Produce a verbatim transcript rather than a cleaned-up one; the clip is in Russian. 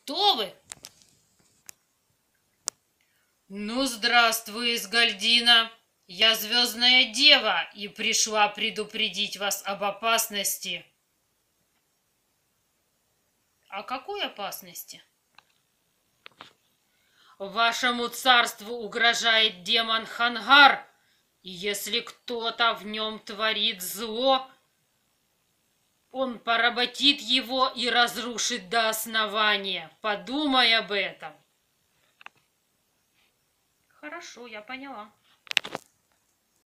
Кто вы? Ну, здравствуй, Изгальдина. Я Звездная Дева и пришла предупредить вас об опасности. О какой опасности? Вашему царству угрожает демон Хангар, и если кто-то в нем творит зло, он поработит его и разрушит до основания. Подумай об этом. Хорошо, я поняла.